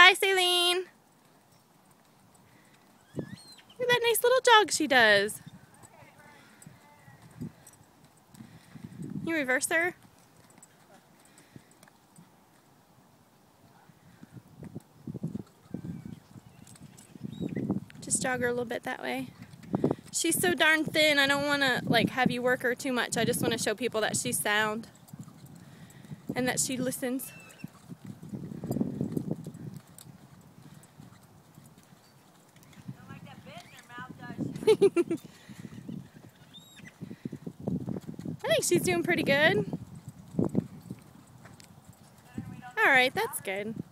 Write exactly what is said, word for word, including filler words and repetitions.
Hi, Celine. Look at that nice little jog she does. You reverse her? Just jog her a little bit that way. She's so darn thin, I don't want to like have you work her too much. I just want to show people that she's sound and that she listens. Don't like that bit in her mouth, does she? I think she's doing pretty good. Alright, that's good.